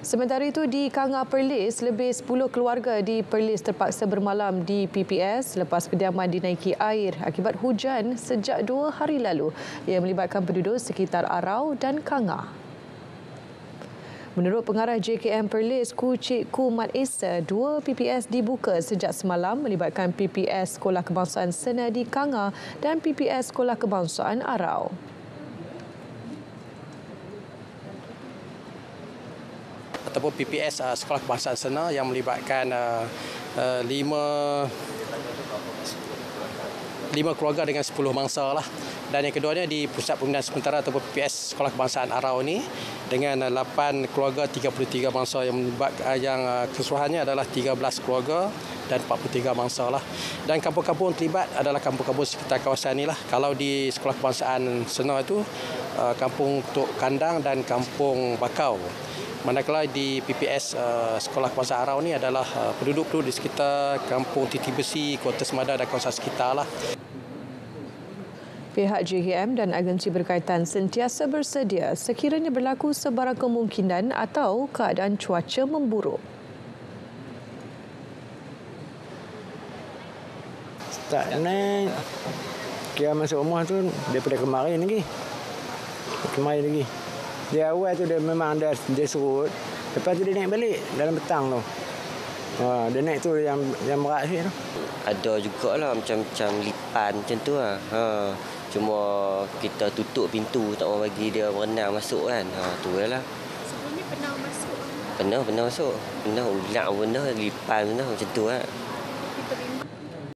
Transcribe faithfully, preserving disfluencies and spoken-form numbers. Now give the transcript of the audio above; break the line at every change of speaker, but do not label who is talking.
Sementara itu, di Kanga Perlis, lebih sepuluh keluarga di Perlis terpaksa bermalam di P P S lepas kediaman dinaiki air akibat hujan sejak dua hari lalu yang melibatkan penduduk sekitar Arau dan Kanga. Menurut pengarah J K M Perlis, Ku Cik Ku Mat Esa, dua P P S dibuka sejak semalam melibatkan P P S Sekolah Kebangsaan Sena di Kanga dan P P S Sekolah Kebangsaan Arau.
Ataupun P P S uh, Sekolah Kebangsaan Sena yang melibatkan uh, uh, lima, lima keluarga dengan sepuluh mangsa lah. Dan yang keduanya di Pusat Pembinaan Sementara ataupun P P S Sekolah Kebangsaan Arau ini dengan uh, lapan keluarga tiga puluh tiga mangsa yang melibatkan uh, yang uh, keseluruhannya adalah tiga belas keluarga dan empat puluh tiga mangsa lah. Dan kampung-kampung terlibat adalah kampung-kampung sekitar kawasan ini lah. Kalau di Sekolah Kebangsaan Sena itu uh, Kampung Tok Kandang dan Kampung Bakau. Manakala di P P S uh, Sekolah Kebangsaan Arau ini adalah uh, penduduk tu di sekitar Kampung Titi Besi, Kota Semada dan kawasan sekitar lah.
Pihak J K M dan agensi berkaitan sentiasa bersedia sekiranya berlaku sebarang kemungkinan atau keadaan cuaca memburuk.
Tak naik, kira masuk rumah tu daripada kemarin lagi. Kemarin lagi. Di awal tu dia memang ada dia surut. Lepas tu dia naik balik dalam petang tu. Ha, dia naik tu yang yang berat sikit tu.
Ada jugalah macam-macam lipan macam tu lah. Ha, cuma kita tutup pintu tak mau bagi dia berenang masuk kan. Ha, tu je lah.
Sebelum ni pernah masuk?
Pernah, pernah masuk. Pernah ulat, pernah lipan, pernah macam tu lah.